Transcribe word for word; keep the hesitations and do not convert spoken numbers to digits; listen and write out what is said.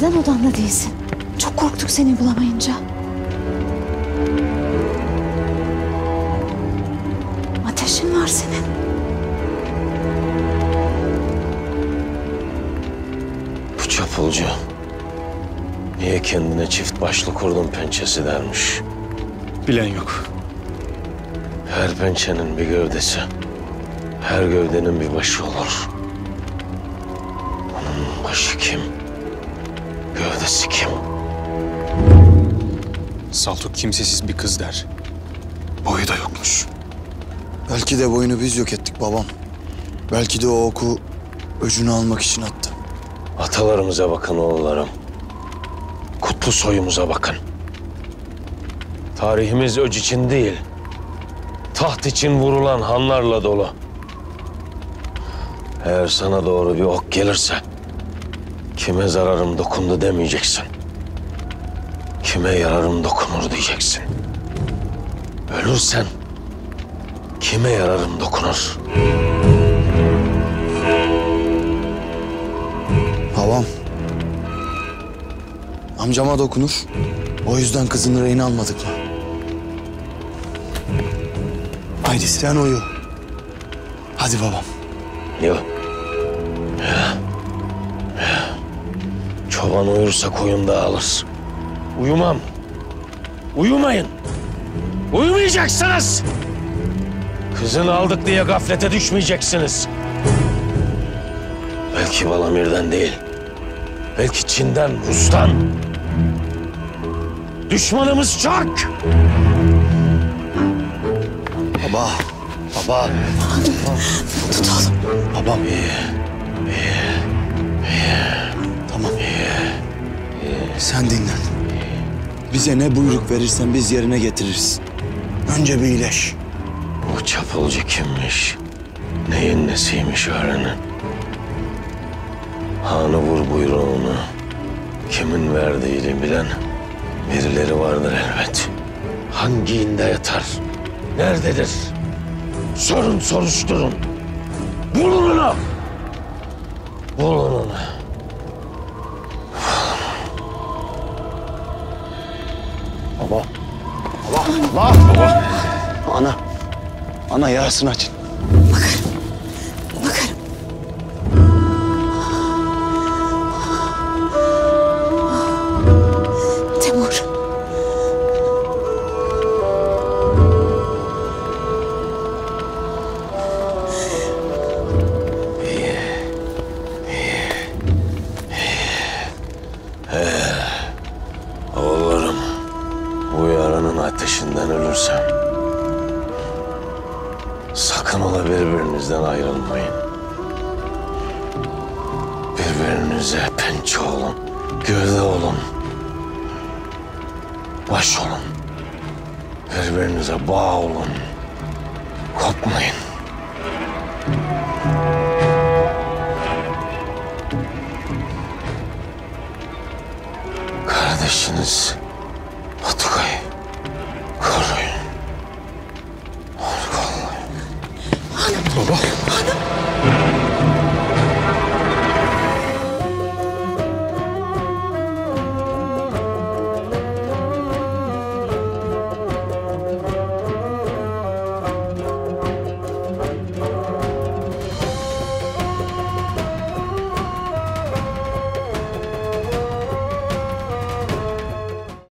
Neden odanda değilsin? Çok korktuk seni bulamayınca. Ateşin var senin. Bu çapulcu niye kendine çift başlı kurdun pençesi dermiş. Bilen yok. Her pençenin bir gövdesi, her gövdenin bir başı olur. Onun başı kim? Gövdesi kim? Saltuk kimsesiz bir kız der. Boyu da yokmuş. Belki de boyunu biz yok ettik babam. Belki de o oku öcünü almak için attı. Atalarımıza bakın oğullarım. Kutlu soyumuza bakın. Tarihimiz öc için değil, taht için vurulan hanlarla dolu. Eğer sana doğru bir ok gelirse, kime zararım dokundu demeyeceksin. Kime yararım dokunur diyeceksin. Ölürsen, kime yararım dokunur? Babam. Amcama dokunur. O yüzden kızını rehin almadık mı? Haydi sen uyu. Hadi babam. Yok. Ya. Ya. Çoban uyursa koyun dağılır. Uyumam. Uyumayın. Uyumayacaksınız. Kızını aldık diye gaflete düşmeyeceksiniz. Belki Balamir'den değil. Belki Çin'den, Rus'tan. Düşmanımız çok. Baba. Baba. Tut oğlum. Babam. İyi. İyi. İyi. Tamam. Sen dinlen. Bize ne buyruk verirsen biz yerine getiririz. Önce bir iyileş. Bu çapulcu kimmiş? Neyin nesiymiş öğrenin. Hanı vur buyruğunu. Kimin verdiğini bilen birileri vardır elbet. Hangi inde yatar? Nerededir? Sorun, soruşturun. Bulun onu! Bulun onu. Baba. Baba. Baba. Baba. Ana. Ana yarasını açın. Bakarım. Bakarım. Temur. Oğullarım, bu yaranın ateşinden ölürsem sakın ola birbirinizden ayrılmayın. Birbirinize pençe olun, gövde olun, baş olun. Birbirinize bağ olun, kopmayın. Kardeşiniz